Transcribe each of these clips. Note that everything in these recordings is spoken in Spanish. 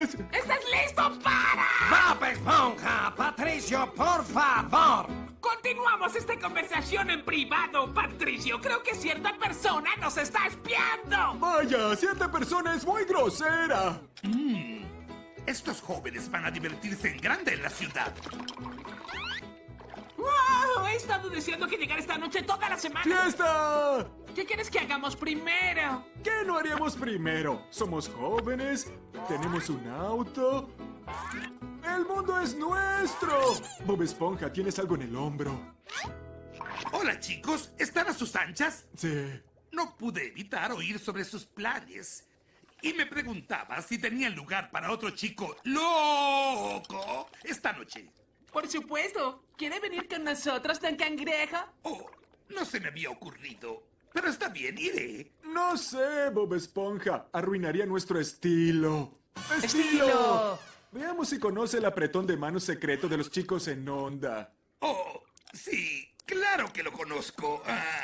¿Estás listo para...? ¡Bob Esponja! ¡Patricio, por favor! Continuamos esta conversación en privado, Patricio. Creo que cierta persona nos está espiando. Vaya, cierta persona es muy grosera. Estos jóvenes van a divertirse en grande en la ciudad. ¡Wow! He estado deseando que llegara esta noche toda la semana. ¡Fiesta! ¿Qué quieres que hagamos primero? ¿Qué no haríamos primero? Somos jóvenes, tenemos un auto. ¡El mundo es nuestro! Bob Esponja, ¿tienes algo en el hombro? Hola, chicos. ¿Están a sus anchas? Sí. No pude evitar oír sobre sus planes. Y me preguntaba si tenían lugar para otro chico loco esta noche. Por supuesto. ¿Quiere venir con nosotros, Don Cangrejo? Oh, no se me había ocurrido. Pero está bien, iré. No sé, Bob Esponja. Arruinaría nuestro estilo. ¡Estilo! Veamos si conoce el apretón de mano secreto de los chicos en onda. Oh, sí, claro que lo conozco.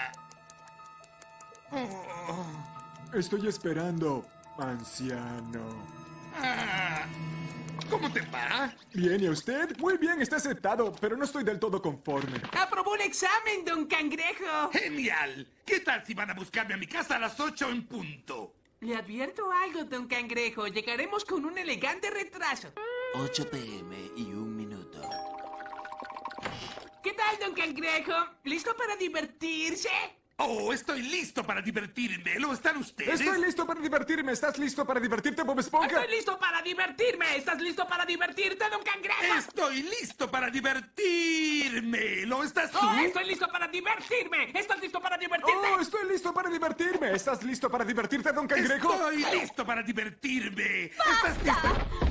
Estoy esperando, anciano. ¿Cómo te va? Bien, ¿y a usted? Muy bien, está aceptado, pero no estoy del todo conforme. ¡Aprobó un examen, Don Cangrejo! ¡Genial! ¿Qué tal si van a buscarme a mi casa a las 8 en punto? Le advierto algo, Don Cangrejo. Llegaremos con un elegante retraso. 8 p.m. y 1 minuto. ¿Qué tal, Don Cangrejo? ¿Listo para divertirse? Oh, estoy listo para divertirme. ¿Lo están ustedes? Estoy listo para divertirme. ¿Estás listo para divertirte, Bob Esponja? ¡Estoy listo para divertirme! ¿Estás listo para divertirte, Don Cangrejo? Estoy listo para divertirme. ¿Lo estás tú? ¡Oh, estoy listo para divertirme! ¿Estás listo para divertirte? ¡Oh, estoy listo para divertirme! ¿Estás listo para divertirte, Don Cangrejo? Estoy listo para divertirme. ¿Estás listo?